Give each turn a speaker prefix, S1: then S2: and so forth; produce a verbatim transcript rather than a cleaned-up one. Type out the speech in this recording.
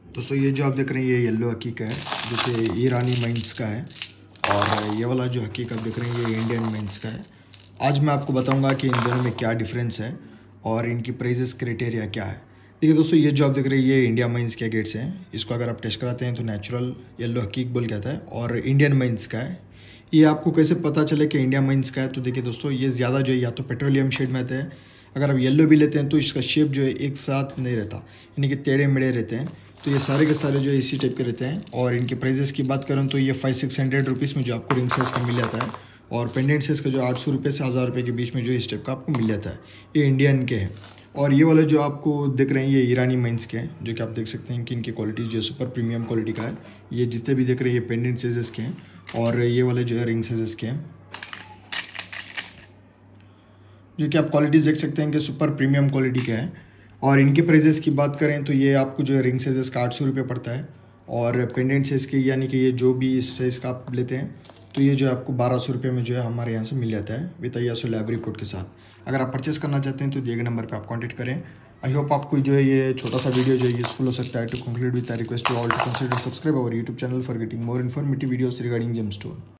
S1: दोस्तों ये जो आप देख रहे हैं ये येलो हकीका है जो कि ईरानी माइंस का है, और ये वाला जो हकीका आप देख रहे हैं ये इंडियन माइंस का है। आज मैं आपको बताऊंगा कि इन दोनों में क्या डिफरेंस है और इनकी प्राइजेस क्राइटेरिया क्या है। देखिए दोस्तों ये जो आप देख रहे हैं ये इंडिया माइंस के गेट्स हैं। इसको अगर आप टेस्ट कराते हैं तो नेचुरल येलो हकीक बोल कहता है, और इंडियन माइंस का है। ये आपको कैसे पता चले कि इंडिया माइंस का है, तो देखिए दोस्तों ये ज़्यादा जो है या तो पेट्रोलियम शेड में आते हैं। अगर आप येलो भी लेते हैं तो इसका शेप जो है एक साथ नहीं रहता, यानी कि टेढ़े मेढ़े रहते हैं। तो ये सारे के सारे जो है इसी टाइप के रहते हैं। और इनके प्राइजेस की बात करूँ तो ये फाइव सिक्स हंड्रेड रुपीज़ में जो आपको रिंग साइज़ का मिल जाता है, और पेंडेंट साइज़ का जो आठ सौ रुपये से हज़ार रुपये के बीच में जो इस टाइप का आपको मिल जाता है। ये इंडियन के हैं। और ये वाले जो आपको दिख रहे हैं ये ईरानी माइंस के हैं, जो कि आप देख सकते हैं कि इनकी क्वालिटी जो है सुपर प्रीमियम क्वालिटी का है। ये जितने भी देख रहे हैं ये पेंडेंट साइजेस के हैं, और ये वाले जो है रिंग साइजेस के हैं, जो कि आप क्वालिटीज़ देख सकते हैं कि सुपर प्रीमियम क्वालिटी के हैं। और इनके प्राइजेस की बात करें तो ये आपको जो है रिंग साइजेस का आठ सौ रुपये पड़ता है, और पेंडेंट साइज़ के यानी कि ये जो भी इस साइज़ का आप लेते हैं तो ये जो है आपको बारह सौ रुपये में जो है हमारे यहाँ से मिल जाता है विद आईएसओ लैब रिपोर्ट के साथ। अगर आप परचेस करना चाहते हैं तो दिए गए नंबर पर आप कॉन्टैक्ट करें। आई होप आपको जो है ये छोटा सा वीडियो जो है यूजफुल हो सकता है। To conclude with I request to all to consider subscribe our YouTube channel for getting more informative videos regarding gemstone.